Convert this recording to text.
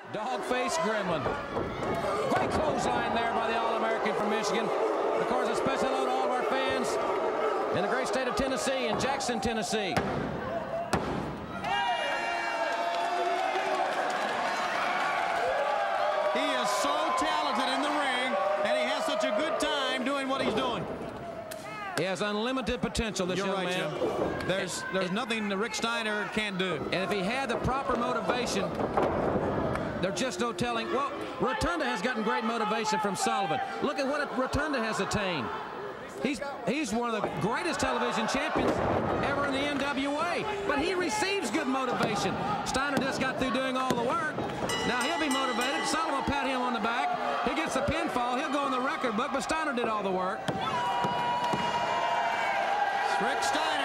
Dog-faced gremlin. Great clothesline there by the All-American from Michigan. Of course, a special hello to all of our fans in the great state of Tennessee, in Jackson, Tennessee. He is so talented in the ring, and he has such a good time doing what he's doing. He has unlimited potential, this young man. Jim. There's nothing that Rick Steiner can't do. And if he had the proper motivation, there's just no telling. Well, Rotunda has gotten great motivation from Sullivan. Look at what Rotunda has attained. He's one of the greatest television champions ever in the NWA, but he receives good motivation. Steiner just got through doing all the work. Now he'll be motivated. Sullivan will pat him on the back. He gets the pinfall. He'll go in the record book, but Steiner did all the work. Rick Steiner